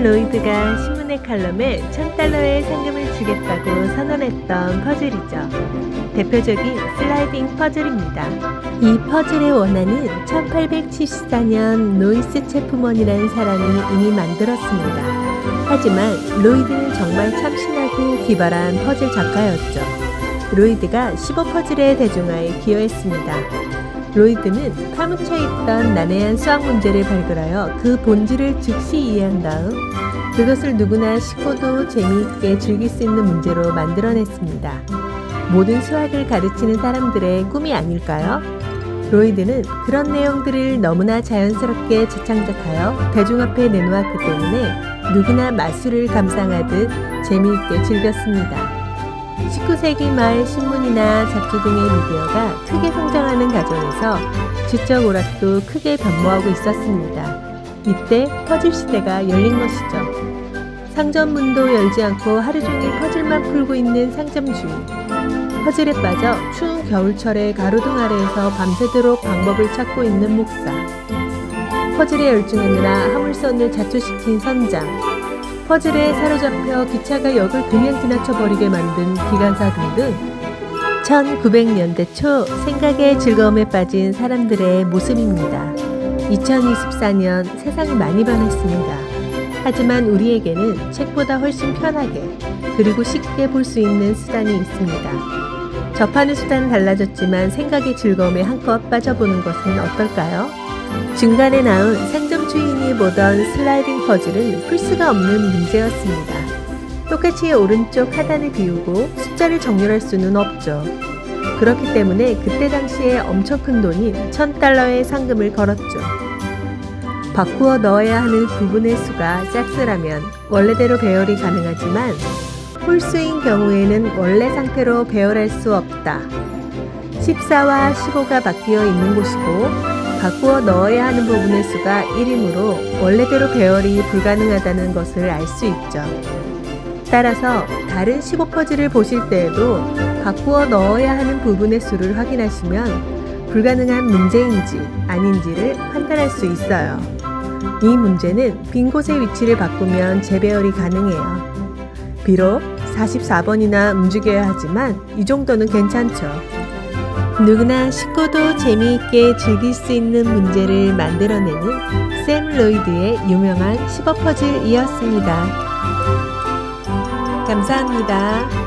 로이드가 신문의 칼럼에 $1000의 상금을 주겠다고 선언했던 퍼즐이죠. 대표적인 슬라이딩 퍼즐입니다. 이 퍼즐의 원안은 1874년 노이스 체프먼이라는 사람이 이미 만들었습니다. 하지만 로이드는 정말 참신하고 기발한 퍼즐 작가였죠. 로이드가 15퍼즐의 대중화에 기여했습니다. 로이드는 파묻혀 있던 난해한 수학 문제를 발굴하여 그 본질을 즉시 이해한 다음 그것을 누구나 쉽고도 재미있게 즐길 수 있는 문제로 만들어냈습니다. 모든 수학을 가르치는 사람들의 꿈이 아닐까요? 로이드는 그런 내용들을 너무나 자연스럽게 재창작하여 대중 앞에 내놓았기 때문에 누구나 마술을 감상하듯 재미있게 즐겼습니다. 19세기 말 신문이나 잡지 등의 미디어가 크게 성장하는 과정에서 지적 오락도 크게 변모하고 있었습니다. 이때 퍼즐 시대가 열린 것이죠. 상점문도 열지 않고 하루 종일 퍼즐만 풀고 있는 상점 주인. 퍼즐에 빠져 추운 겨울철에 가로등 아래에서 밤새도록 방법을 찾고 있는 목사. 퍼즐에 열중하느라 화물선을 자초시킨 선장. 퍼즐에 사로잡혀 기차가 역을 그냥 지나쳐버리게 만든 기관사 등등 1900년대 초 생각의 즐거움에 빠진 사람들의 모습입니다. 2024년 세상이 많이 변했습니다. 하지만 우리에게는 책보다 훨씬 편하게 그리고 쉽게 볼 수 있는 수단이 있습니다. 접하는 수단은 달라졌지만 생각의 즐거움에 한껏 빠져보는 것은 어떨까요? 중간에 나온 상점 주인이 보던 슬라이딩 퍼즐은 풀 수가 없는 문제였습니다. 똑같이 오른쪽 하단을 비우고 숫자를 정렬할 수는 없죠. 그렇기 때문에 그때 당시에 엄청 큰 돈인 $1000의 상금을 걸었죠. 바꾸어 넣어야 하는 부분의 수가 짝수라면 원래대로 배열이 가능하지만 홀수인 경우에는 원래 상태로 배열할 수 없다. 14와 15가 바뀌어 있는 곳이고 바꾸어 넣어야 하는 부분의 수가 1이므로 원래대로 배열이 불가능하다는 것을 알 수 있죠. 따라서 다른 15퍼즐을 보실 때에도 바꾸어 넣어야 하는 부분의 수를 확인하시면 불가능한 문제인지 아닌지를 판단할 수 있어요. 이 문제는 빈 곳의 위치를 바꾸면 재배열이 가능해요. 비록 44번이나 움직여야 하지만 이 정도는 괜찮죠. 누구나 쉽고도 재미있게 즐길 수 있는 문제를 만들어내는 샘 로이드의 유명한 15퍼즐이었습니다. 감사합니다.